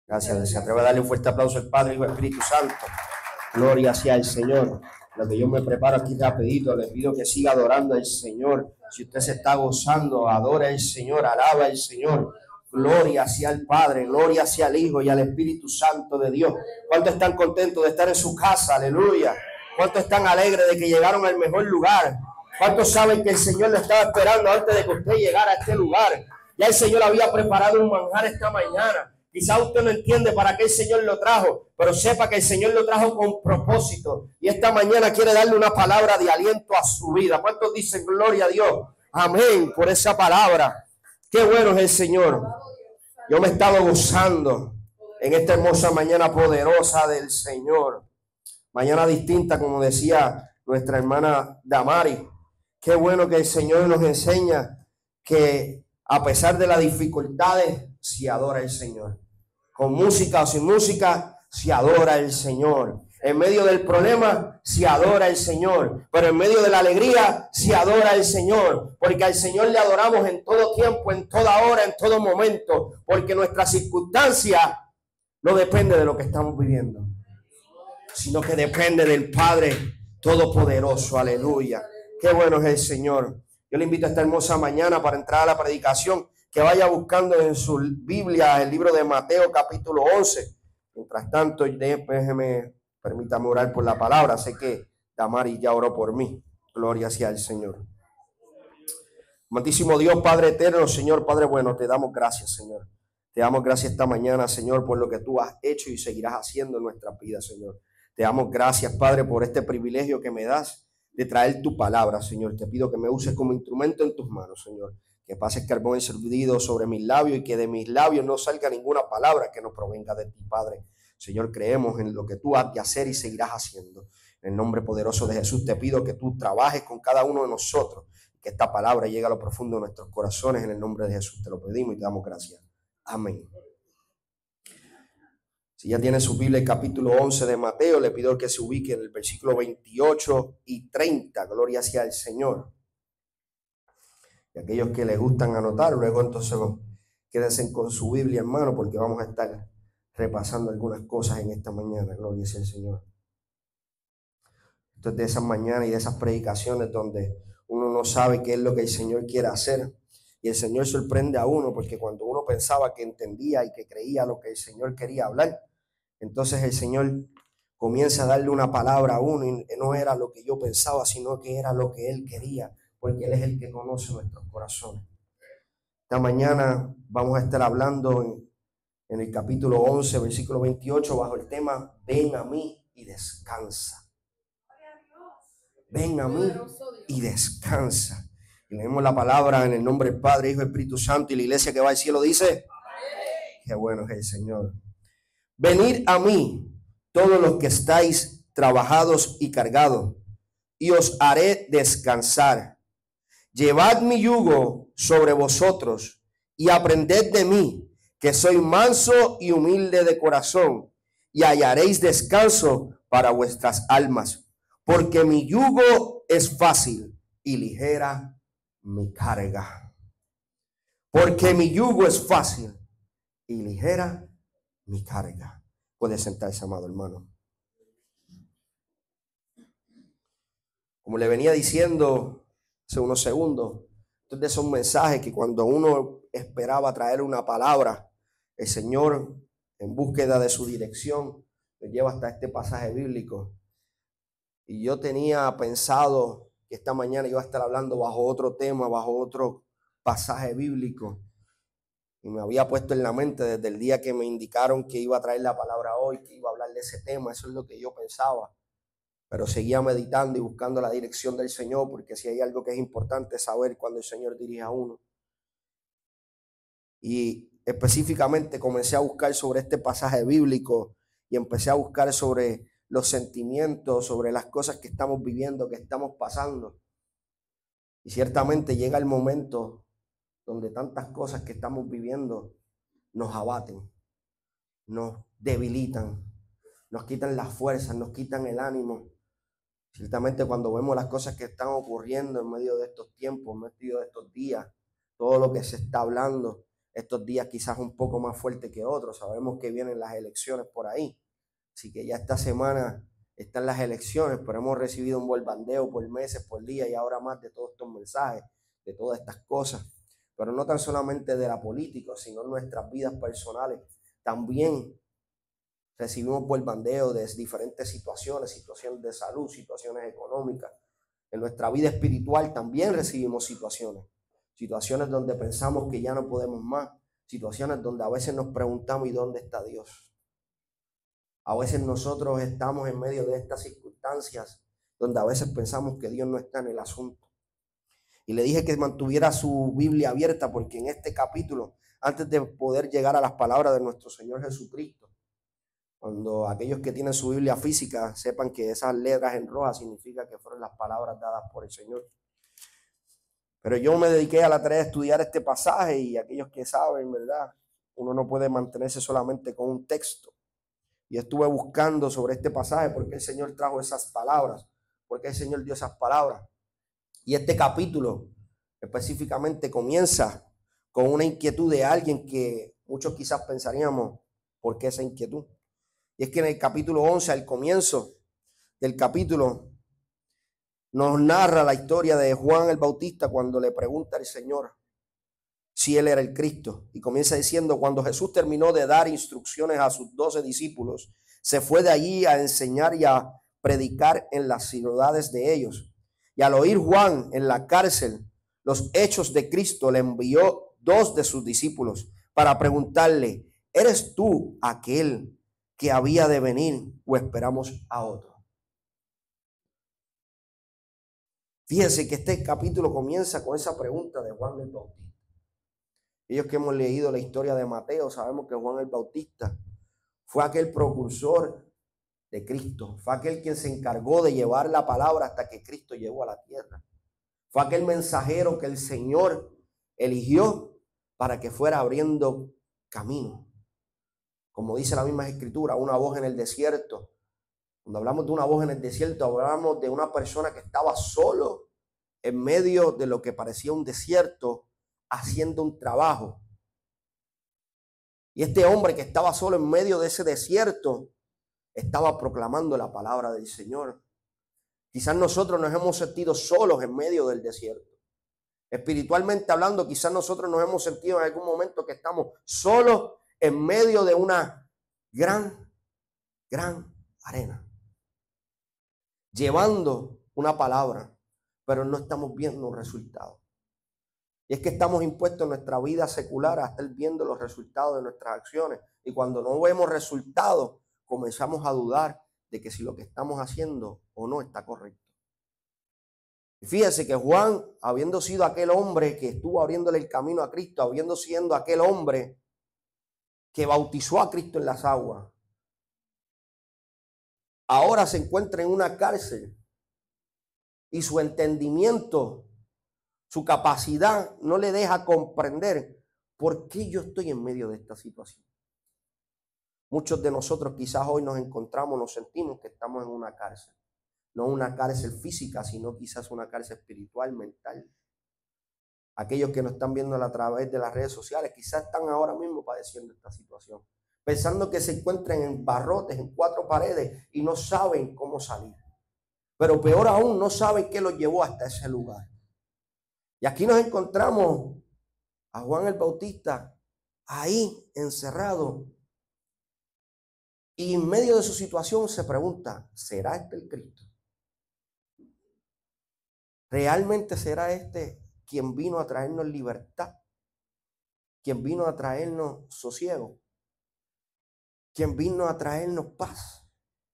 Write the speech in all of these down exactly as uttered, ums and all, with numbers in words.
Gracias. Se atreve a darle un fuerte aplauso al Padre, Hijo y Espíritu Santo. Gloria sea el Señor. Lo que yo me preparo aquí rapidito, le pido que siga adorando al Señor. Si usted se está gozando, adora al Señor, alaba al Señor. Gloria sea al Padre, gloria sea al Hijo y al Espíritu Santo de Dios. ¿Cuántos están contentos de estar en su casa? Aleluya. ¿Cuántos están alegres de que llegaron al mejor lugar? ¿Cuántos saben que el Señor le estaba esperando antes de que usted llegara a este lugar? Ya el Señor había preparado un manjar esta mañana. Quizá usted no entiende para qué el Señor lo trajo, pero sepa que el Señor lo trajo con propósito. Y esta mañana quiere darle una palabra de aliento a su vida. ¿Cuántos dicen gloria a Dios? Amén por esa palabra. Qué bueno es el Señor. Yo me he estado gozando en esta hermosa mañana poderosa del Señor. Mañana distinta, como decía nuestra hermana Damari. Qué bueno que el Señor nos enseña que a pesar de las dificultades, se adora el Señor. Con música o sin música, se adora el Señor. En medio del problema, se adora el Señor. Pero en medio de la alegría, se adora el Señor. Porque al Señor le adoramos en todo tiempo, en toda hora, en todo momento. Porque nuestra circunstancia no depende de lo que estamos viviendo, sino que depende del Padre Todopoderoso. Aleluya. Qué bueno es el Señor. Yo le invito a esta hermosa mañana para entrar a la predicación, que vaya buscando en su Biblia el libro de Mateo capítulo once. Mientras tanto, déjeme, permítame orar por la palabra. Sé que Damari ya oró por mí. Gloria sea al Señor. Amantísimo Dios, Padre eterno, Señor, Padre bueno, te damos gracias, Señor. Te damos gracias esta mañana, Señor, por lo que tú has hecho y seguirás haciendo en nuestra vida, Señor. Te damos gracias, Padre, por este privilegio que me das de traer tu palabra, Señor. Te pido que me uses como instrumento en tus manos, Señor. Que pases carbón encendido sobre mis labios y que de mis labios no salga ninguna palabra que no provenga de ti, Padre. Señor, creemos en lo que tú has de hacer y seguirás haciendo. En el nombre poderoso de Jesús te pido que tú trabajes con cada uno de nosotros, que esta palabra llegue a lo profundo de nuestros corazones. En el nombre de Jesús te lo pedimos y te damos gracias. Amén. Si ya tiene su Biblia, el capítulo once de Mateo, le pido que se ubique en el versículo veintiocho y treinta. Gloria sea al Señor. Y aquellos que les gustan anotar, luego entonces quédense con su Biblia en mano, porque vamos a estar repasando algunas cosas en esta mañana. Gloria sea al Señor. Esto es de esas mañanas y de esas predicaciones donde uno no sabe qué es lo que el Señor quiere hacer. Y el Señor sorprende a uno, porque cuando uno pensaba que entendía y que creía lo que el Señor quería hablar, entonces el Señor comienza a darle una palabra a uno y no era lo que yo pensaba, sino que era lo que Él quería, porque Él es el que conoce nuestros corazones. Esta mañana vamos a estar hablando en, en el capítulo once, versículo veintiocho, bajo el tema Ven a mí y descansa. Ven a mí y descansa. Y leemos la palabra en el nombre del Padre, Hijo y Espíritu Santo, y la iglesia que va al cielo dice: qué bueno es el Señor. Venid a mí, todos los que estáis trabajados y cargados, y os haré descansar. Llevad mi yugo sobre vosotros y aprended de mí, que soy manso y humilde de corazón, y hallaréis descanso para vuestras almas, porque mi yugo es fácil y ligera mi carga. Porque mi yugo es fácil y ligera mi carga. Puede sentarse, amado hermano. Como le venía diciendo hace unos segundos, estos son mensajes que cuando uno esperaba traer una palabra, el Señor, en búsqueda de su dirección, me lleva hasta este pasaje bíblico. Y yo tenía pensado que esta mañana iba a estar hablando bajo otro tema, bajo otro pasaje bíblico. Y me había puesto en la mente desde el día que me indicaron que iba a traer la palabra hoy, que iba a hablar de ese tema. Eso es lo que yo pensaba. Pero seguía meditando y buscando la dirección del Señor, porque si hay algo que es importante saber cuando el Señor dirige a uno. Y específicamente comencé a buscar sobre este pasaje bíblico y empecé a buscar sobre los sentimientos, sobre las cosas que estamos viviendo, que estamos pasando. Y ciertamente llega el momento donde tantas cosas que estamos viviendo nos abaten, nos debilitan, nos quitan las fuerzas, nos quitan el ánimo. Ciertamente cuando vemos las cosas que están ocurriendo en medio de estos tiempos, en medio de estos días, todo lo que se está hablando, estos días quizás un poco más fuerte que otros. Sabemos que vienen las elecciones por ahí. Así que ya esta semana están las elecciones, pero hemos recibido un bombardeo por meses, por días y ahora más de todos estos mensajes, de todas estas cosas. Pero no tan solamente de la política, sino en nuestras vidas personales. También recibimos bombardeo de diferentes situaciones, situaciones de salud, situaciones económicas. En nuestra vida espiritual también recibimos situaciones. Situaciones donde pensamos que ya no podemos más. Situaciones donde a veces nos preguntamos, ¿y dónde está Dios? A veces nosotros estamos en medio de estas circunstancias donde a veces pensamos que Dios no está en el asunto. Y le dije que mantuviera su Biblia abierta porque en este capítulo, antes de poder llegar a las palabras de nuestro Señor Jesucristo, cuando aquellos que tienen su Biblia física sepan que esas letras en roja significa que fueron las palabras dadas por el Señor. Pero yo me dediqué a la tarea de estudiar este pasaje y aquellos que saben, ¿verdad? Uno no puede mantenerse solamente con un texto. Y estuve buscando sobre este pasaje porque el Señor trajo esas palabras, porque el Señor dio esas palabras. Y este capítulo específicamente comienza con una inquietud de alguien que muchos quizás pensaríamos, ¿por qué esa inquietud? Y es que en el capítulo once, al comienzo del capítulo, nos narra la historia de Juan el Bautista cuando le pregunta al Señor si él era el Cristo. Y comienza diciendo, cuando Jesús terminó de dar instrucciones a sus doce discípulos, se fue de allí a enseñar y a predicar en las ciudades de ellos. Y al oír Juan en la cárcel los hechos de Cristo, le envió dos de sus discípulos para preguntarle, ¿eres tú aquel que había de venir o esperamos a otro? Fíjense que este capítulo comienza con esa pregunta de Juan el Bautista. Ellos que hemos leído la historia de Mateo, sabemos que Juan el Bautista fue aquel precursor de Cristo, fue aquel quien se encargó de llevar la palabra hasta que Cristo llegó a la tierra. Fue aquel mensajero que el Señor eligió para que fuera abriendo camino. Como dice la misma escritura, una voz en el desierto. Cuando hablamos de una voz en el desierto, hablamos de una persona que estaba solo en medio de lo que parecía un desierto, haciendo un trabajo. Y este hombre que estaba solo en medio de ese desierto, estaba proclamando la palabra del Señor. Quizás nosotros nos hemos sentido solos en medio del desierto. Espiritualmente hablando, quizás nosotros nos hemos sentido en algún momento que estamos solos en medio de una gran, gran arena, llevando una palabra, pero no estamos viendo un resultado. Y es que estamos impuestos en nuestra vida secular a estar viendo los resultados de nuestras acciones. Y cuando no vemos resultados, comenzamos a dudar de que si lo que estamos haciendo o no está correcto. Y fíjese que Juan, habiendo sido aquel hombre que estuvo abriéndole el camino a Cristo, habiendo sido aquel hombre que bautizó a Cristo en las aguas, ahora se encuentra en una cárcel y su entendimiento, su capacidad no le deja comprender por qué yo estoy en medio de esta situación. Muchos de nosotros quizás hoy nos encontramos, nos sentimos que estamos en una cárcel. No una cárcel física, sino quizás una cárcel espiritual, mental. Aquellos que nos están viendo a través de las redes sociales quizás están ahora mismo padeciendo esta situación, pensando que se encuentran en barrotes, en cuatro paredes y no saben cómo salir. Pero peor aún, no saben qué los llevó hasta ese lugar. Y aquí nos encontramos a Juan el Bautista ahí encerrado. Y en medio de su situación se pregunta, ¿será este el Cristo? ¿Realmente será este quien vino a traernos libertad? ¿Quien vino a traernos sosiego? ¿Quien vino a traernos paz?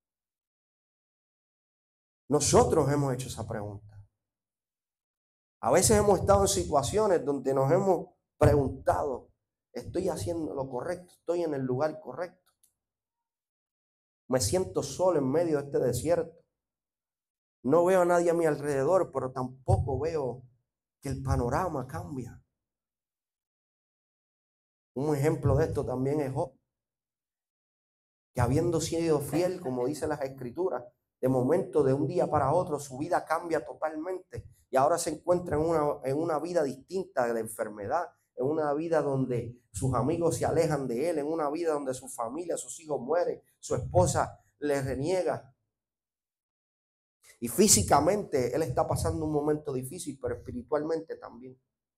Nosotros hemos hecho esa pregunta. A veces hemos estado en situaciones donde nos hemos preguntado, ¿estoy haciendo lo correcto? ¿Estoy en el lugar correcto? Me siento solo en medio de este desierto. No veo a nadie a mi alrededor, pero tampoco veo que el panorama cambia. Un ejemplo de esto también es Job, que habiendo sido fiel, como dicen las escrituras, de momento, de un día para otro, su vida cambia totalmente y ahora se encuentra en una, en una vida distinta de enfermedad, en una vida donde sus amigos se alejan de él, en una vida donde su familia, sus hijos mueren, su esposa le reniega. Y físicamente él está pasando un momento difícil, pero espiritualmente también.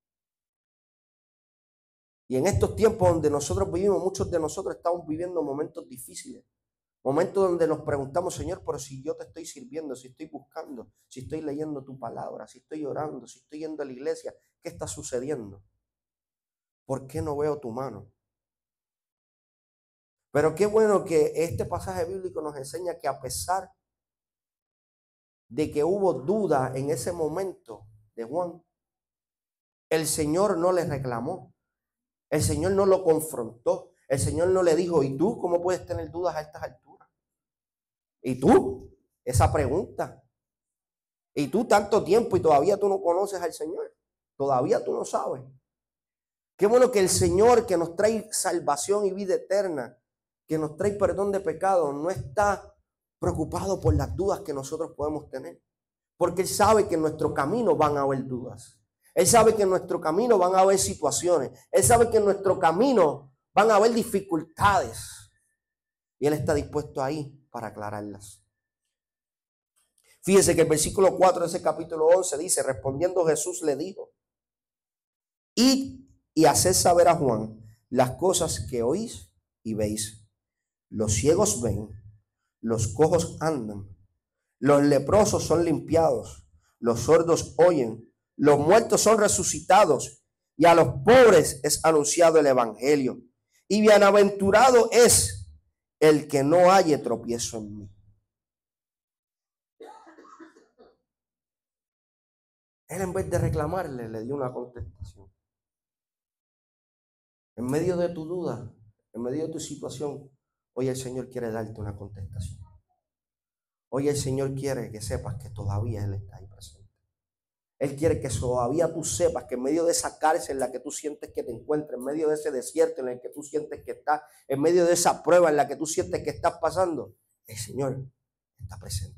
Y en estos tiempos donde nosotros vivimos, muchos de nosotros estamos viviendo momentos difíciles. Momentos donde nos preguntamos, Señor, pero si yo te estoy sirviendo, si estoy buscando, si estoy leyendo tu palabra, si estoy orando, si estoy yendo a la iglesia, ¿qué está sucediendo? ¿Por qué no veo tu mano? Pero qué bueno que este pasaje bíblico nos enseña que a pesar de que hubo duda en ese momento de Juan, el Señor no le reclamó, el Señor no lo confrontó, el Señor no le dijo, ¿y tú cómo puedes tener dudas a estas alturas? ¿Y tú? Esa pregunta. ¿Y tú tanto tiempo y todavía tú no conoces al Señor? Todavía tú no sabes. Qué bueno que el Señor, que nos trae salvación y vida eterna, que nos trae perdón de pecado, no está preocupado por las dudas que nosotros podemos tener. Porque Él sabe que en nuestro camino van a haber dudas. Él sabe que en nuestro camino van a haber situaciones. Él sabe que en nuestro camino van a haber dificultades. Y Él está dispuesto ahí para aclararlas. Fíjese que el versículo cuatro de ese capítulo once dice, respondiendo Jesús le dijo, id y haced saber a Juan las cosas que oís y veis. Los ciegos ven, los cojos andan, los leprosos son limpiados, los sordos oyen, los muertos son resucitados y a los pobres es anunciado el evangelio. Y bienaventurado es el que no halle tropiezo en mí. Él, en vez de reclamarle, le dio una contestación. En medio de tu duda, en medio de tu situación, hoy el Señor quiere darte una contestación. Hoy el Señor quiere que sepas que todavía Él está ahí presente. Él quiere que todavía tú sepas que en medio de esa cárcel en la que tú sientes que te encuentras, en medio de ese desierto en el que tú sientes que estás, en medio de esa prueba en la que tú sientes que estás pasando, el Señor está presente.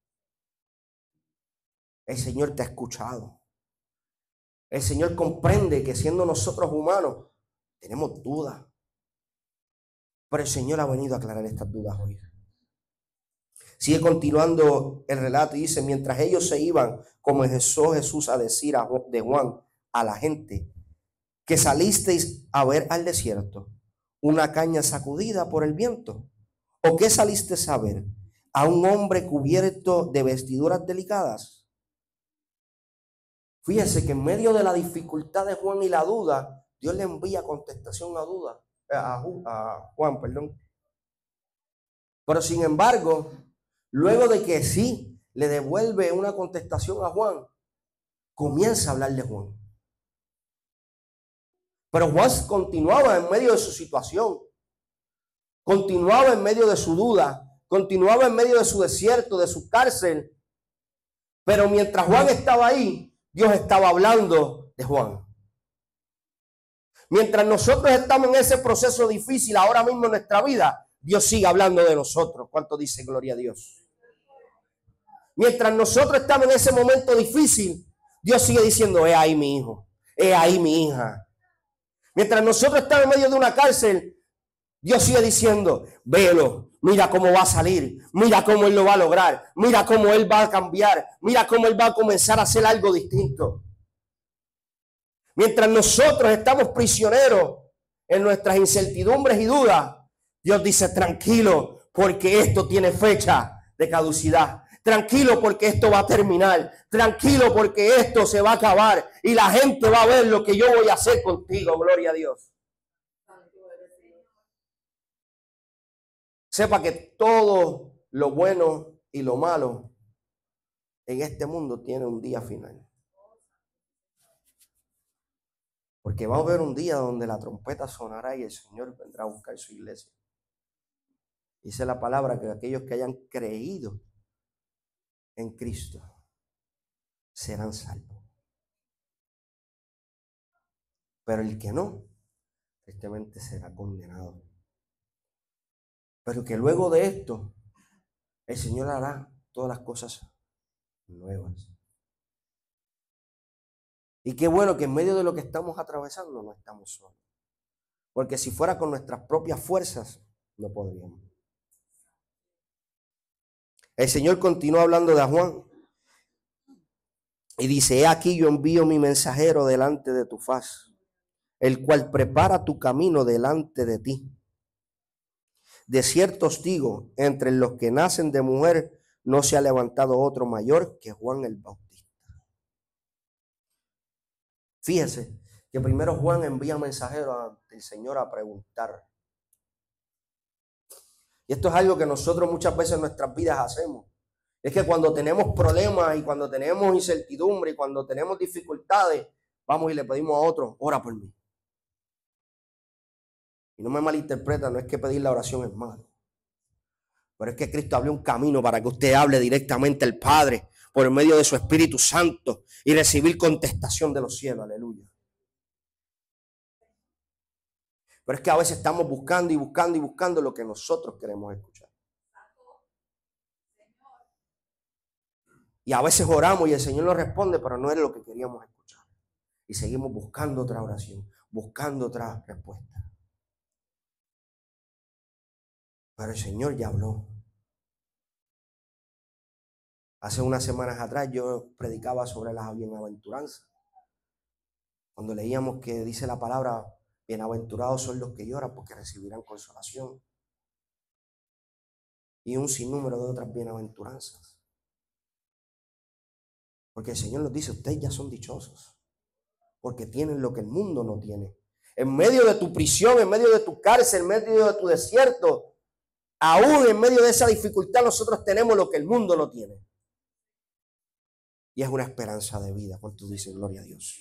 El Señor te ha escuchado. El Señor comprende que siendo nosotros humanos, tenemos dudas. Pero el Señor ha venido a aclarar estas dudas hoy. Sigue continuando el relato y dice, mientras ellos se iban, comenzó Jesús a decir a, de Juan a la gente, que salisteis a ver al desierto, una caña sacudida por el viento, o qué salisteis a ver, a un hombre cubierto de vestiduras delicadas. Fíjense que en medio de la dificultad de Juan y la duda, Dios le envía contestación a duda, a, a Juan, perdón. Pero sin embargo, luego de que sí le devuelve una contestación a Juan, comienza a hablar de Juan. Pero Juan continuaba en medio de su situación, continuaba en medio de su duda, continuaba en medio de su desierto, de su cárcel. Pero mientras Juan estaba ahí, Dios estaba hablando de Juan. Mientras nosotros estamos en ese proceso difícil ahora mismo en nuestra vida, Dios sigue hablando de nosotros. ¿Cuánto dice gloria a Dios? Mientras nosotros estamos en ese momento difícil, Dios sigue diciendo, he ahí mi hijo, he ahí mi hija. Mientras nosotros estamos en medio de una cárcel, Dios sigue diciendo, velo, mira cómo va a salir, mira cómo Él lo va a lograr, mira cómo Él va a cambiar, mira cómo Él va a comenzar a hacer algo distinto. Mientras nosotros estamos prisioneros en nuestras incertidumbres y dudas, Dios dice, tranquilo, porque esto tiene fecha de caducidad. Tranquilo, porque esto va a terminar. Tranquilo, porque esto se va a acabar. Y la gente va a ver lo que yo voy a hacer contigo. Gloria a Dios. Sepa que todo lo bueno y lo malo en este mundo tiene un día final. Porque va a haber un día donde la trompeta sonará y el Señor vendrá a buscar su iglesia. Dice la palabra que aquellos que hayan creído en Cristo serán salvos. Pero el que no, tristemente será condenado. Pero que luego de esto, el Señor hará todas las cosas nuevas. Y qué bueno que en medio de lo que estamos atravesando no estamos solos. Porque si fuera con nuestras propias fuerzas, no podríamos. El Señor continúa hablando de Juan. Y dice, he aquí yo envío mi mensajero delante de tu faz, el cual prepara tu camino delante de ti. De cierto os digo, entre los que nacen de mujer no se ha levantado otro mayor que Juan el Bautista. Fíjese que primero Juan envía mensajeros ante el Señor a preguntar. Y esto es algo que nosotros muchas veces en nuestras vidas hacemos. Es que cuando tenemos problemas y cuando tenemos incertidumbre y cuando tenemos dificultades, vamos y le pedimos a otro, ora por mí. Y no me malinterpreta, no es que pedir la oración es malo. Pero es que Cristo abrió un camino para que usted hable directamente al Padre por medio de su Espíritu Santo y recibir contestación de los cielos. Aleluya. Pero es que a veces estamos buscando y buscando y buscando lo que nosotros queremos escuchar. Y a veces oramos y el Señor nos responde, pero no es lo que queríamos escuchar. Y seguimos buscando otra oración, buscando otra respuesta. Pero el Señor ya habló. Hace unas semanas atrás yo predicaba sobre las bienaventuranzas. Cuando leíamos que dice la palabra, bienaventurados son los que lloran porque recibirán consolación. Y un sinnúmero de otras bienaventuranzas. Porque el Señor nos dice, ustedes ya son dichosos. Porque tienen lo que el mundo no tiene. En medio de tu prisión, en medio de tu cárcel, en medio de tu desierto, aún en medio de esa dificultad, nosotros tenemos lo que el mundo no tiene. Y es una esperanza de vida. ¿Cuántos dicen gloria a Dios?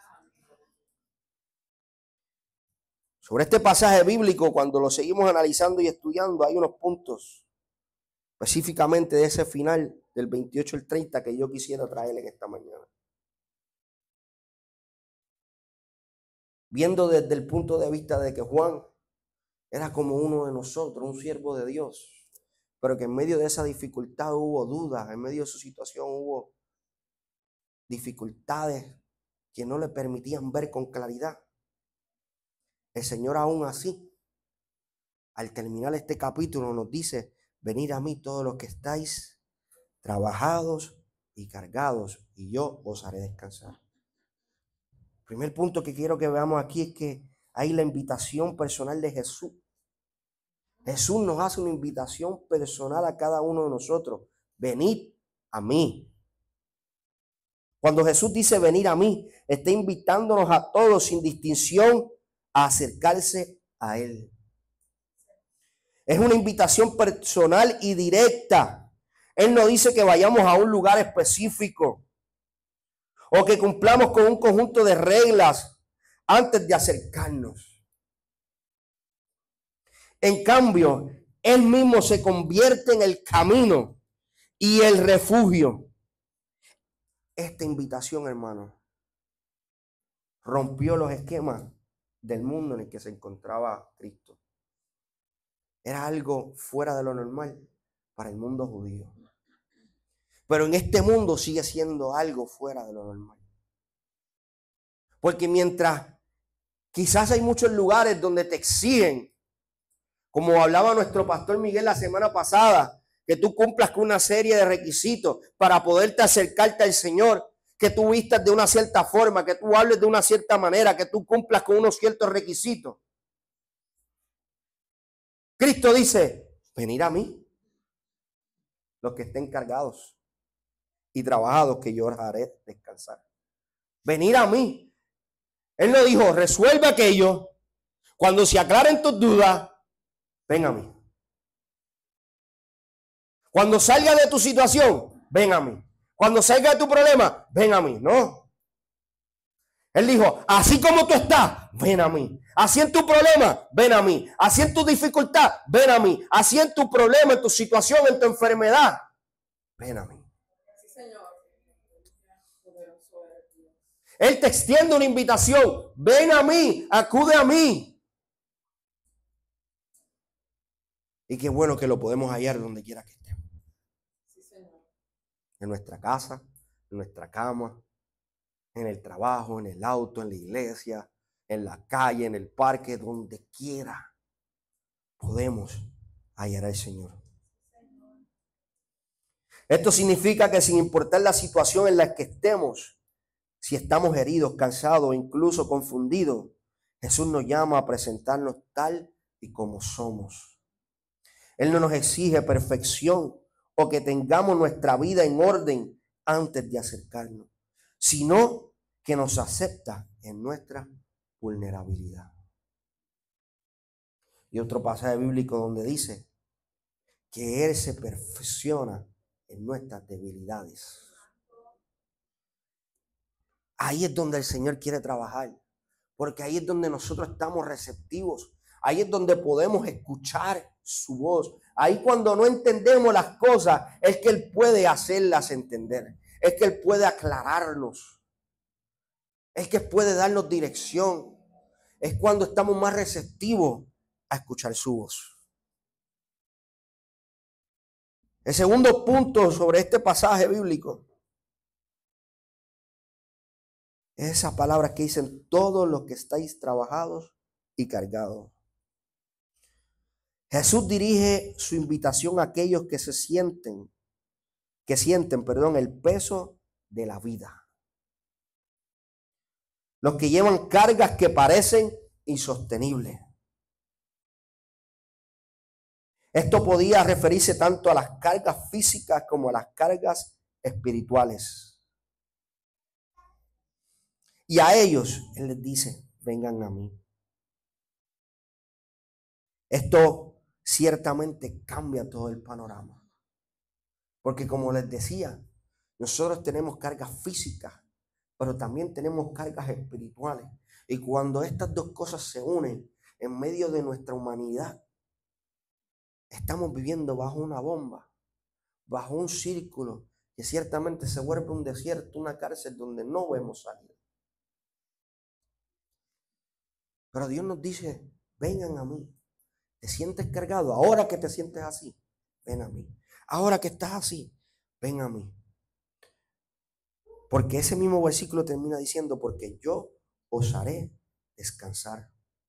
Sobre este pasaje bíblico, cuando lo seguimos analizando y estudiando, hay unos puntos específicamente de ese final del veintiocho al treinta que yo quisiera traer en esta mañana. Viendo desde el punto de vista de que Juan era como uno de nosotros, un siervo de Dios, pero que en medio de esa dificultad hubo dudas, en medio de su situación hubo dificultades que no le permitían ver con claridad. El Señor aún así, al terminar este capítulo, nos dice, venid a mí todos los que estáis trabajados y cargados, y yo os haré descansar. El primer punto que quiero que veamos aquí es que hay la invitación personal de Jesús. Jesús nos hace una invitación personal a cada uno de nosotros. Venid a mí. Cuando Jesús dice venir a mí, está invitándonos a todos sin distinción a acercarse a Él. Es una invitación personal y directa. Él no dice que vayamos a un lugar específico o que cumplamos con un conjunto de reglas antes de acercarnos. En cambio, Él mismo se convierte en el camino y el refugio. Esta invitación, hermano, rompió los esquemas del mundo en el que se encontraba Cristo. Era algo fuera de lo normal para el mundo judío. Pero en este mundo sigue siendo algo fuera de lo normal. Porque mientras quizás hay muchos lugares donde te exigen, como hablaba nuestro pastor Miguel la semana pasada, que tú cumplas con una serie de requisitos para poderte acercarte al Señor, que tú vistas de una cierta forma, que tú hables de una cierta manera, que tú cumplas con unos ciertos requisitos. Cristo dice, venid a mí, los que estén cargados y trabajados, que yo os haré descansar. Venid a mí. Él no dijo, resuelve aquello. Cuando se aclaren tus dudas, ven a mí. Cuando salga de tu situación, ven a mí. Cuando salga de tu problema, ven a mí. No. Él dijo, así como tú estás, ven a mí. Así en tu problema, ven a mí. Así en tu dificultad, ven a mí. Así en tu problema, en tu situación, en tu enfermedad, ven a mí. Sí, Señor. Él te extiende una invitación. Ven a mí, acude a mí. Y qué bueno que lo podemos hallar donde quiera que estemos. Sí, Señor. En nuestra casa, en nuestra cama, en el trabajo, en el auto, en la iglesia, en la calle, en el parque, donde quiera, podemos hallar al Señor. Esto significa que sin importar la situación en la que estemos, si estamos heridos, cansados o incluso confundidos, Jesús nos llama a presentarnos tal y como somos. Él no nos exige perfección o que tengamos nuestra vida en orden antes de acercarnos, sino que nos acepta en nuestra vulnerabilidad. Y otro pasaje bíblico donde dice que Él se perfecciona en nuestras debilidades. Ahí es donde el Señor quiere trabajar, porque ahí es donde nosotros estamos receptivos. Ahí es donde podemos escuchar su voz. Ahí cuando no entendemos las cosas, es que Él puede hacerlas entender. Es que Él puede aclararnos. Es que puede darnos dirección. Es cuando estamos más receptivos a escuchar su voz. El segundo punto sobre este pasaje bíblico es esas palabras que dicen: todos los que estáis trabajados y cargados. Jesús dirige su invitación a aquellos que se sienten, que sienten, perdón, el peso de la vida. Los que llevan cargas que parecen insostenibles. Esto podía referirse tanto a las cargas físicas como a las cargas espirituales. Y a ellos, Él les dice: vengan a mí. Esto ciertamente cambia todo el panorama. Porque como les decía, nosotros tenemos cargas físicas, pero también tenemos cargas espirituales. Y cuando estas dos cosas se unen en medio de nuestra humanidad, estamos viviendo bajo una bomba, bajo un círculo que ciertamente se vuelve un desierto, una cárcel donde no vemos salir. Pero Dios nos dice: vengan a mí. ¿Te sientes cargado? Ahora que te sientes así, ven a mí. Ahora que estás así, ven a mí. Porque ese mismo versículo termina diciendo: porque yo os haré descansar.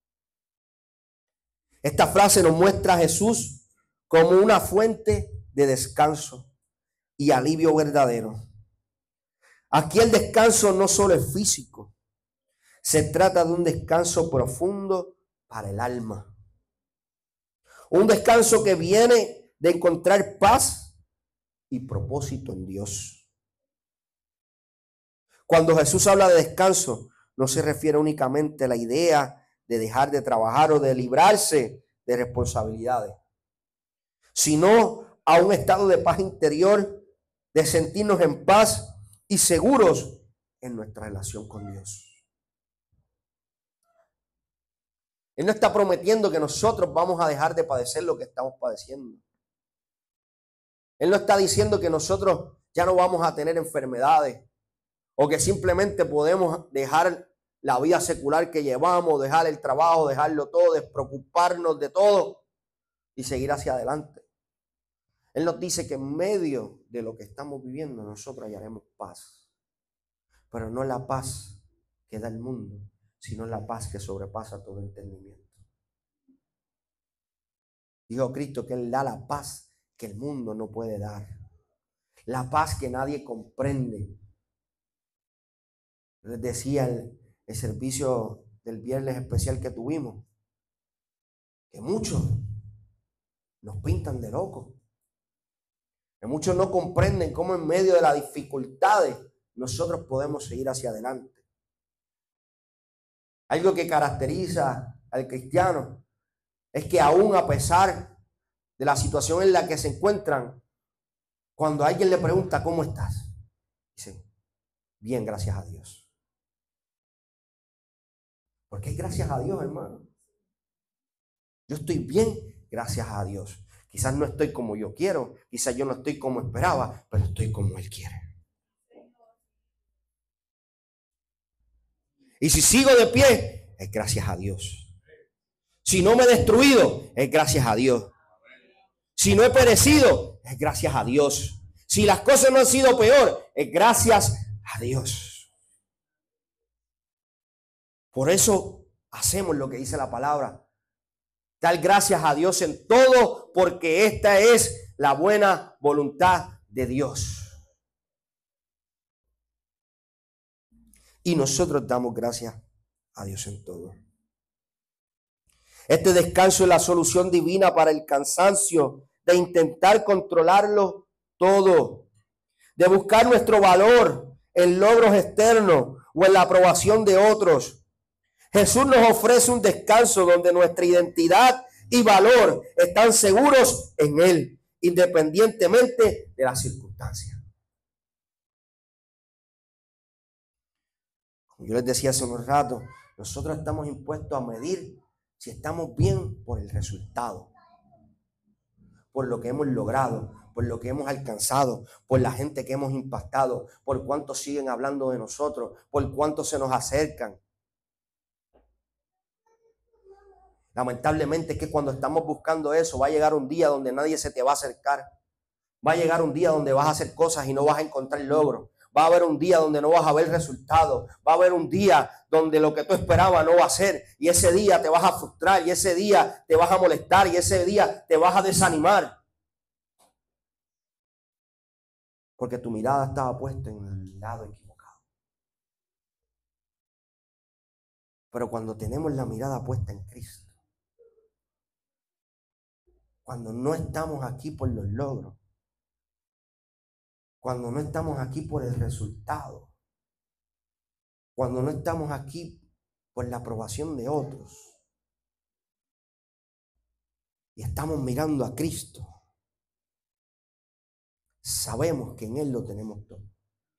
Esta frase nos muestra a Jesús como una fuente de descanso y alivio verdadero. Aquí el descanso no solo es físico, se trata de un descanso profundo para el alma. Un descanso que viene de encontrar paz y propósito en Dios. Cuando Jesús habla de descanso, no se refiere únicamente a la idea de dejar de trabajar o de librarse de responsabilidades, sino a un estado de paz interior, de sentirnos en paz y seguros en nuestra relación con Dios. Él no está prometiendo que nosotros vamos a dejar de padecer lo que estamos padeciendo. Él no está diciendo que nosotros ya no vamos a tener enfermedades o que simplemente podemos dejar la vida secular que llevamos, dejar el trabajo, dejarlo todo, despreocuparnos de todo y seguir hacia adelante. Él nos dice que en medio de lo que estamos viviendo nosotros hallaremos paz. Pero no la paz que da el mundo, sino la paz que sobrepasa todo entendimiento. Dijo Cristo que Él da la paz que el mundo no puede dar. La paz que nadie comprende. Les decía el, el servicio del viernes especial que tuvimos, que muchos nos pintan de locos. Que muchos no comprenden cómo en medio de las dificultades nosotros podemos seguir hacia adelante. Algo que caracteriza al cristiano es que aún a pesar de la situación en la que se encuentran, cuando alguien le pregunta ¿cómo estás?, dice: bien, gracias a Dios. Porque es gracias a Dios, hermano. Yo estoy bien gracias a Dios. Quizás no estoy como yo quiero, quizás yo no estoy como esperaba, pero estoy como Él quiere. Y si sigo de pie, es gracias a Dios. Si no me he destruido, es gracias a Dios. Si no he perecido, es gracias a Dios. Si las cosas no han sido peor, es gracias a Dios. Por eso hacemos lo que dice la palabra. Dar gracias a Dios en todo, porque esta es la buena voluntad de Dios. Y nosotros damos gracias a Dios en todo. Este descanso es la solución divina para el cansancio de intentar controlarlo todo, de buscar nuestro valor en logros externos o en la aprobación de otros. Jesús nos ofrece un descanso donde nuestra identidad y valor están seguros en Él, independientemente de las circunstancias. Como yo les decía hace unos ratos, nosotros estamos impuestos a medir si estamos bien por el resultado, por lo que hemos logrado, por lo que hemos alcanzado, por la gente que hemos impactado, por cuánto siguen hablando de nosotros, por cuánto se nos acercan. Lamentablemente es que cuando estamos buscando eso, va a llegar un día donde nadie se te va a acercar. Va a llegar un día donde vas a hacer cosas y no vas a encontrar logro. Va a haber un día donde no vas a ver resultados. Va a haber un día donde lo que tú esperabas no va a ser. Y ese día te vas a frustrar. Y ese día te vas a molestar. Y ese día te vas a desanimar. Porque tu mirada estaba puesta en el lado equivocado. Pero cuando tenemos la mirada puesta en Cristo, cuando no estamos aquí por los logros, cuando no estamos aquí por el resultado, cuando no estamos aquí por la aprobación de otros, y estamos mirando a Cristo, sabemos que en Él lo tenemos todo.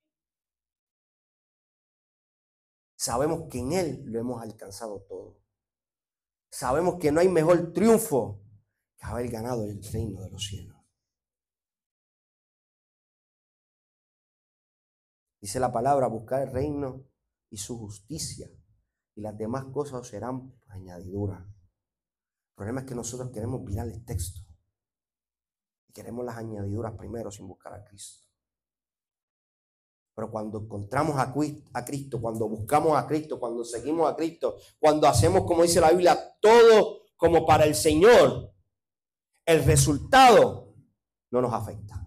Sabemos que en Él lo hemos alcanzado todo. Sabemos que no hay mejor triunfo que haber ganado el reino de los cielos. Dice la palabra, buscar el reino y su justicia, y las demás cosas serán por añadidura. El problema es que nosotros queremos mirar el texto y queremos las añadiduras primero sin buscar a Cristo. Pero cuando encontramos a Cristo, cuando buscamos a Cristo, cuando seguimos a Cristo, cuando hacemos, como dice la Biblia, todo como para el Señor, el resultado no nos afecta.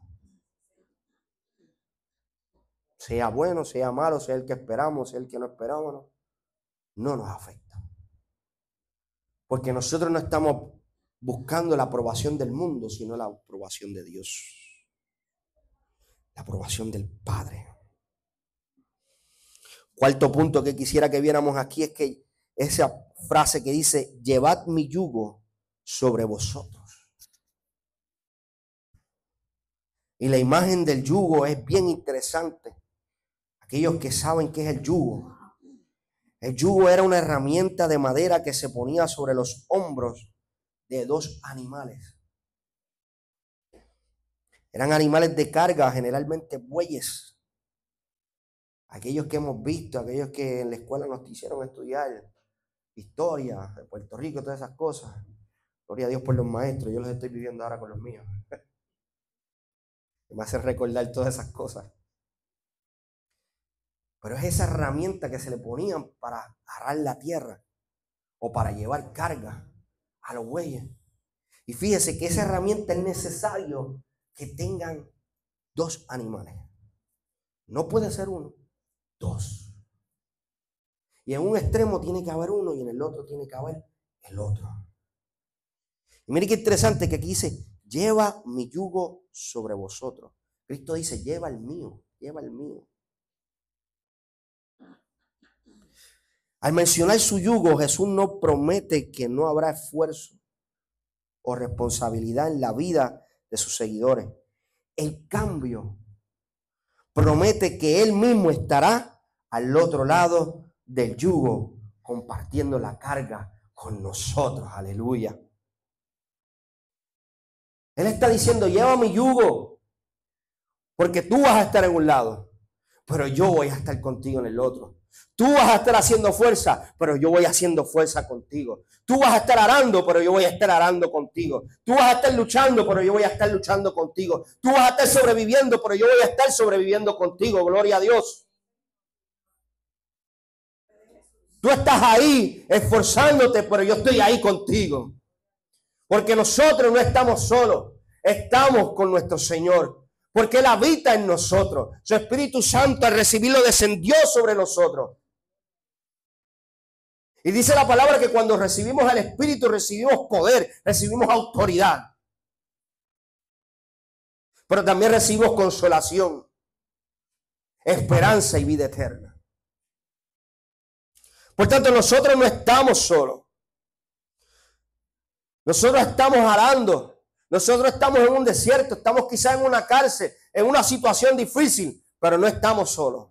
Sea bueno, sea malo, sea el que esperamos, sea el que no esperamos, no, no nos afecta. Porque nosotros no estamos buscando la aprobación del mundo, sino la aprobación de Dios. La aprobación del Padre. Cuarto punto que quisiera que viéramos aquí es que esa frase que dice, llevad mi yugo sobre vosotros. Y la imagen del yugo es bien interesante. Aquellos que saben qué es el yugo. El yugo era una herramienta de madera que se ponía sobre los hombros de dos animales. Eran animales de carga, generalmente bueyes. Aquellos que hemos visto, aquellos que en la escuela nos hicieron estudiar historia de Puerto Rico, todas esas cosas. Gloria a Dios por los maestros, yo los estoy viviendo ahora con los míos. Me hace recordar todas esas cosas. Pero es esa herramienta que se le ponían para arar la tierra o para llevar carga a los bueyes. Y fíjese que esa herramienta es necesario que tengan dos animales. No puede ser uno, dos. Y en un extremo tiene que haber uno y en el otro tiene que haber el otro. Y mire qué interesante que aquí dice, lleva mi yugo sobre vosotros. Cristo dice, lleva el mío, lleva el mío. Al mencionar su yugo, Jesús no promete que no habrá esfuerzo o responsabilidad en la vida de sus seguidores. En cambio, promete que Él mismo estará al otro lado del yugo, compartiendo la carga con nosotros. Aleluya. Él está diciendo, lleva mi yugo, porque tú vas a estar en un lado, pero yo voy a estar contigo en el otro. Tú vas a estar haciendo fuerza, pero yo voy haciendo fuerza contigo. Tú vas a estar arando, pero yo voy a estar arando contigo. Tú vas a estar luchando, pero yo voy a estar luchando contigo. Tú vas a estar sobreviviendo, pero yo voy a estar sobreviviendo contigo. Gloria a Dios. Tú estás ahí esforzándote, pero yo estoy ahí contigo. Porque nosotros no estamos solos, estamos con nuestro Señor. Porque Él habita en nosotros. Su Espíritu Santo al recibirlo descendió sobre nosotros. Y dice la palabra que cuando recibimos al Espíritu recibimos poder, recibimos autoridad. Pero también recibimos consolación, esperanza y vida eterna. Por tanto, nosotros no estamos solos. Nosotros estamos arando. Nosotros estamos en un desierto. Estamos quizás en una cárcel, en una situación difícil, pero no estamos solos.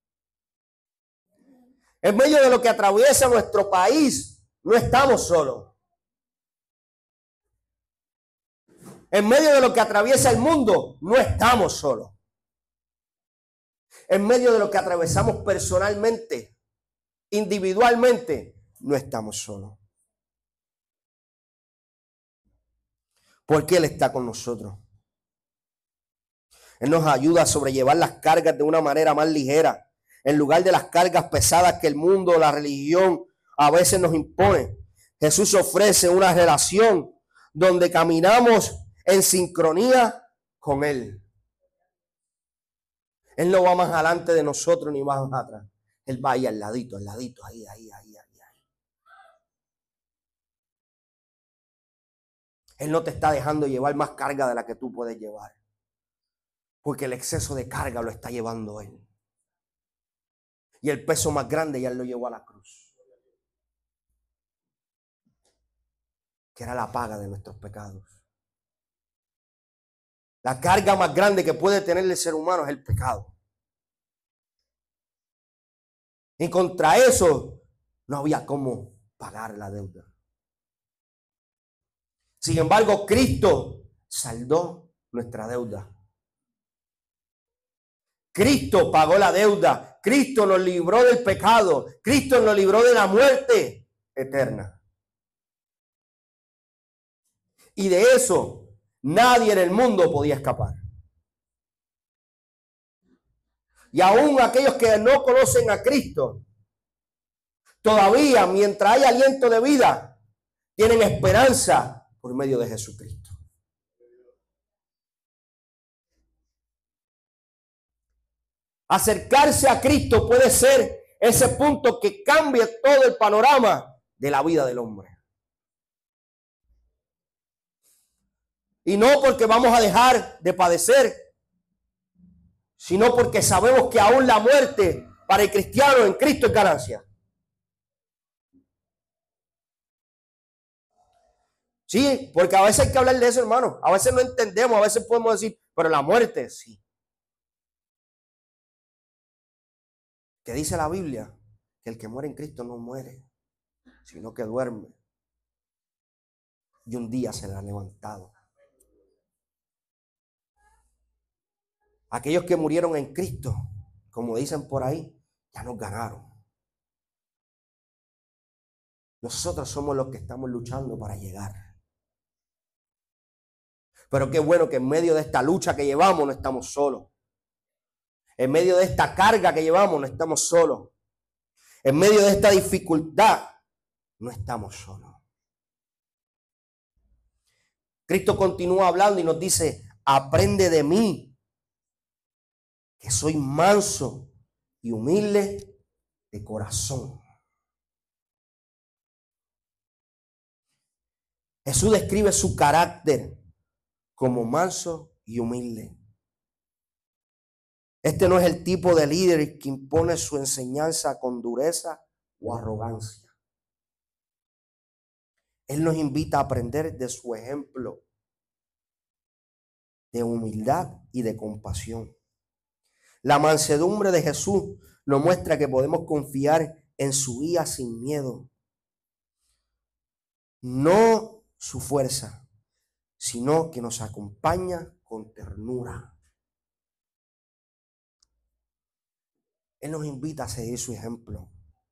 En medio de lo que atraviesa nuestro país, no estamos solos. En medio de lo que atraviesa el mundo, no estamos solos. En medio de lo que atravesamos personalmente, individualmente, no estamos solos. Porque Él está con nosotros. Él nos ayuda a sobrellevar las cargas de una manera más ligera, en lugar de las cargas pesadas que el mundo o la religión a veces nos impone. Jesús ofrece una relación donde caminamos en sincronía con Él. Él no va más adelante de nosotros ni más atrás. Él va ahí al ladito, al ladito, ahí, ahí, ahí, ahí, ahí. Él no te está dejando llevar más carga de la que tú puedes llevar. Porque el exceso de carga lo está llevando Él. Y el peso más grande ya Él lo llevó a la cruz. Que era la paga de nuestros pecados. La carga más grande que puede tener el ser humano es el pecado. Y contra eso no había cómo pagar la deuda. Sin embargo, Cristo saldó nuestra deuda. Cristo pagó la deuda. Cristo nos libró del pecado. Cristo nos libró de la muerte eterna. Y de eso nadie en el mundo podía escapar. Y aún aquellos que no conocen a Cristo, todavía mientras hay aliento de vida, tienen esperanza por medio de Jesucristo. Acercarse a Cristo puede ser ese punto que cambie todo el panorama de la vida del hombre. Y no porque vamos a dejar de padecer, sino porque sabemos que aún la muerte para el cristiano en Cristo es ganancia. Sí, porque a veces hay que hablar de eso, hermano. A veces no entendemos, a veces podemos decir, pero la muerte, sí. Que dice la Biblia que el que muere en Cristo no muere, sino que duerme. Y un día será levantado. Aquellos que murieron en Cristo, como dicen por ahí, ya nos ganaron. Nosotros somos los que estamos luchando para llegar. Pero qué bueno que en medio de esta lucha que llevamos no estamos solos. En medio de esta carga que llevamos no estamos solos. En medio de esta dificultad no estamos solos. Cristo continúa hablando y nos dice, aprende de mí, que soy manso y humilde de corazón. Jesús describe su carácter como manso y humilde. Este no es el tipo de líder que impone su enseñanza con dureza o arrogancia. Él nos invita a aprender de su ejemplo de humildad y de compasión. La mansedumbre de Jesús nos muestra que podemos confiar en su guía sin miedo. No su fuerza, sino que nos acompaña con ternura. Él nos invita a seguir su ejemplo.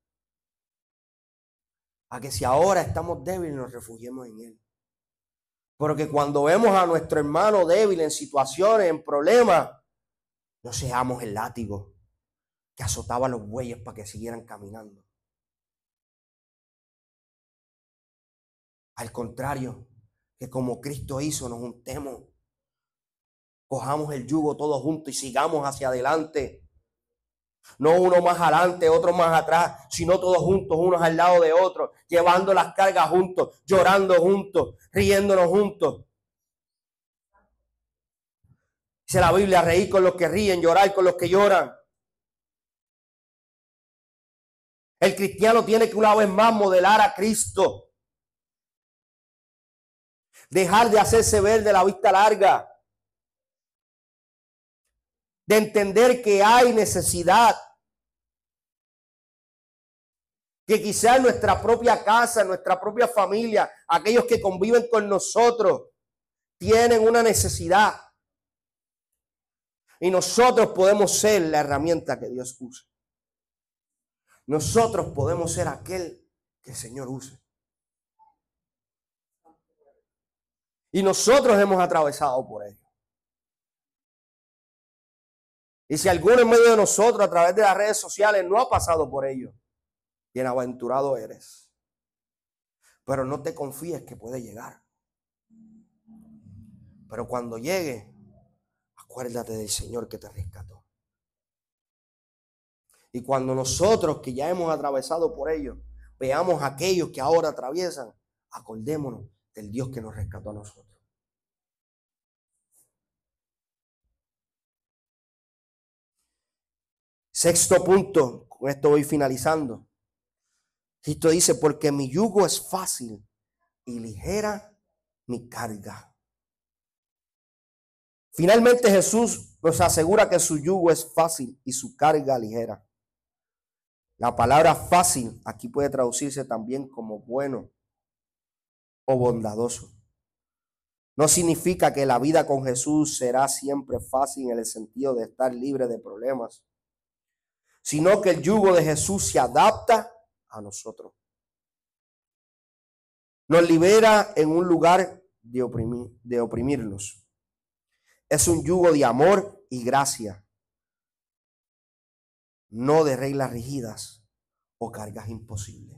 A que si ahora estamos débiles, nos refugiemos en Él. Porque cuando vemos a nuestro hermano débil en situaciones, en problemas, no seamos el látigo que azotaba a los bueyes para que siguieran caminando. Al contrario, que como Cristo hizo, nos juntemos, cojamos el yugo todos juntos y sigamos hacia adelante. No uno más adelante, otro más atrás, sino todos juntos, unos al lado de otros, llevando las cargas juntos, llorando juntos, riéndonos juntos. Dice la Biblia, reír con los que ríen, llorar con los que lloran. El cristiano tiene que una vez más modelar a Cristo. Dejar de hacerse ver de la vista larga. De entender que hay necesidad. Que quizás en nuestra propia casa, en nuestra propia familia, aquellos que conviven con nosotros, tienen una necesidad. Y nosotros podemos ser la herramienta que Dios usa. Nosotros podemos ser aquel que el Señor use. Y nosotros hemos atravesado por ello. Y si alguno en medio de nosotros a través de las redes sociales no ha pasado por ello, bienaventurado eres. Pero no te confíes que puede llegar. Pero cuando llegue, acuérdate del Señor que te rescató. Y cuando nosotros que ya hemos atravesado por ello, veamos a aquellos que ahora atraviesan, acordémonos del Dios que nos rescató a nosotros. Sexto punto, con esto voy finalizando. Cristo dice, porque mi yugo es fácil y ligera mi carga. Finalmente Jesús nos asegura que su yugo es fácil y su carga ligera. La palabra fácil aquí puede traducirse también como bueno o bondadoso. No significa que la vida con Jesús será siempre fácil en el sentido de estar libre de problemas, sino que el yugo de Jesús se adapta a nosotros. Nos libera en un lugar de, oprimir, de oprimirnos. Es un yugo de amor y gracia, no de reglas rígidas o cargas imposibles.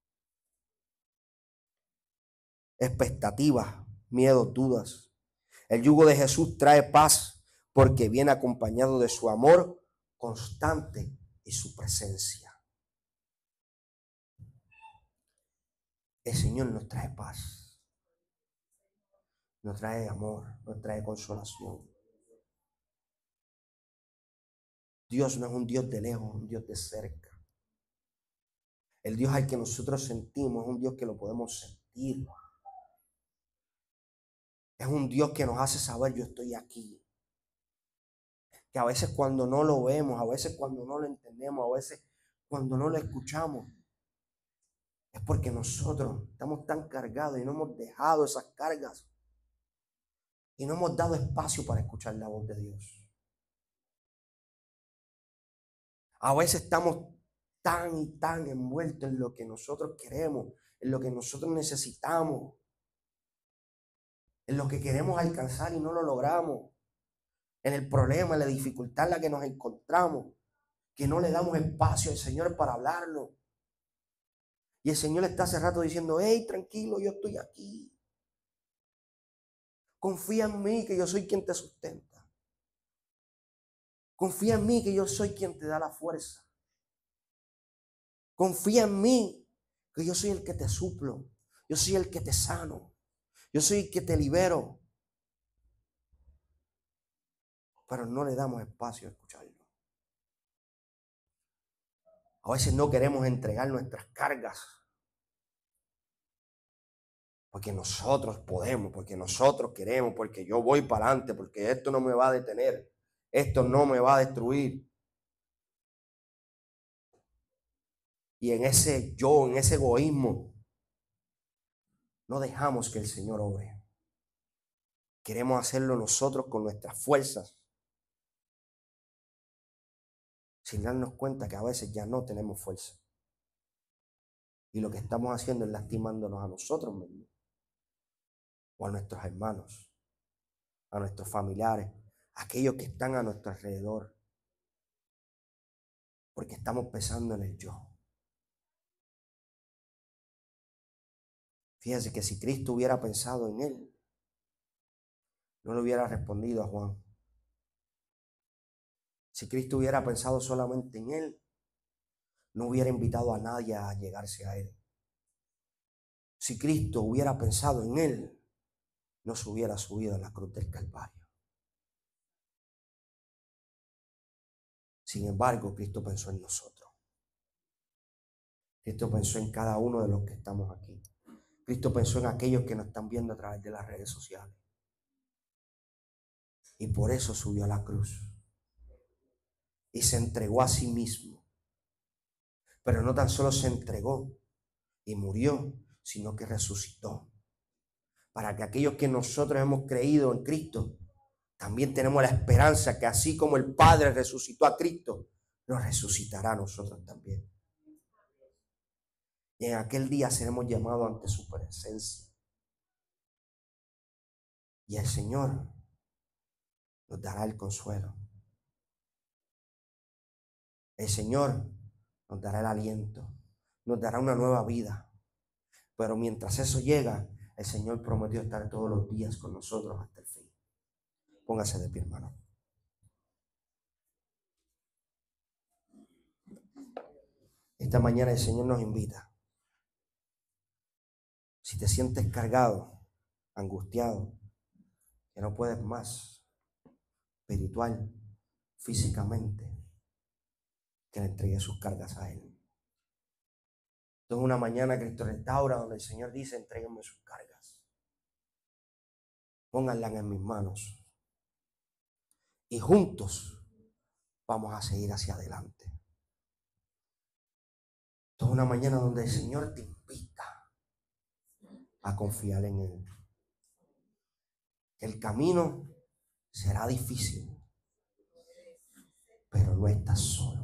Expectativas, miedos, dudas. El yugo de Jesús trae paz porque viene acompañado de su amor constante y su presencia. El Señor nos trae paz, nos trae amor, nos trae consolación. Dios no es un Dios de lejos, es un Dios de cerca. El Dios al que nosotros sentimos es un Dios que lo podemos sentir. Es un Dios que nos hace saber yo estoy aquí. Que a veces cuando no lo vemos, a veces cuando no lo entendemos, a veces cuando no lo escuchamos, es porque nosotros estamos tan cargados y no hemos dejado esas cargas. Y no hemos dado espacio para escuchar la voz de Dios. A veces estamos tan y tan envueltos en lo que nosotros queremos, en lo que nosotros necesitamos, en lo que queremos alcanzar y no lo logramos, en el problema, en la dificultad en la que nos encontramos, que no le damos espacio al Señor para hablarnos. Y el Señor está hace rato diciendo, hey, tranquilo, yo estoy aquí. Confía en mí que yo soy quien te sustenta. Confía en mí que yo soy quien te da la fuerza. Confía en mí que yo soy el que te suplo. Yo soy el que te sano. Yo soy el que te libero. Pero no le damos espacio a escucharlo. A veces no queremos entregar nuestras cargas. Porque nosotros podemos, porque nosotros queremos, porque yo voy para adelante, porque esto no me va a detener. Esto no me va a destruir. Y en ese yo, en ese egoísmo, no dejamos que el Señor obre. Queremos hacerlo nosotros con nuestras fuerzas, sin darnos cuenta que a veces ya no tenemos fuerza. Y lo que estamos haciendo es lastimándonos a nosotros mismos, o a nuestros hermanos, a nuestros familiares, a aquellos que están a nuestro alrededor, porque estamos pensando en el yo. Fíjese que si Cristo hubiera pensado en él, no le hubiera respondido a Juan. Si Cristo hubiera pensado solamente en él, no hubiera invitado a nadie a llegarse a él. Si Cristo hubiera pensado en él, no se hubiera subido a la cruz del Calvario. Sin embargo, Cristo pensó en nosotros. Cristo pensó en cada uno de los que estamos aquí. Cristo pensó en aquellos que nos están viendo a través de las redes sociales. Y por eso subió a la cruz. Y se entregó a sí mismo. Pero no tan solo se entregó y murió, sino que resucitó. Para que aquellos que nosotros hemos creído en Cristo, también tenemos la esperanza que así como el Padre resucitó a Cristo, nos resucitará a nosotros también. Y en aquel día seremos llamados ante su presencia. Y el Señor nos dará el consuelo. El Señor nos dará el aliento. Nos dará una nueva vida. Pero mientras eso llega, el Señor prometió estar todos los días con nosotros hasta el fin. Póngase de pie, hermano. Esta mañana el Señor nos invita. Si te sientes cargado, angustiado, que no puedes más, espiritual, físicamente, que le entregue sus cargas a Él. Esto es una mañana Cristo Restaura donde el Señor dice: entréguenme sus cargas. Pónganlas en mis manos. Y juntos vamos a seguir hacia adelante. Esto es una mañana donde el Señor te invita a confiar en Él. El camino será difícil, pero no estás solo.